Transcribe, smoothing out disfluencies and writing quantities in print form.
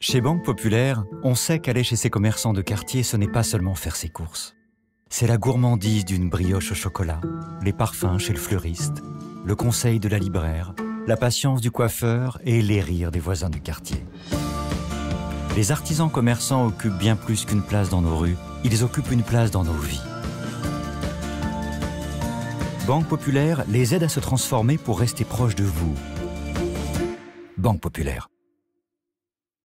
Chez Banque Populaire, on sait qu'aller chez ses commerçants de quartier, ce n'est pas seulement faire ses courses. C'est la gourmandise d'une brioche au chocolat, les parfums chez le fleuriste, le conseil de la libraire, la patience du coiffeur et les rires des voisins du quartier. Les artisans commerçants occupent bien plus qu'une place dans nos rues, ils occupent une place dans nos vies. Banque Populaire les aide à se transformer pour rester proche de vous. Banque Populaire.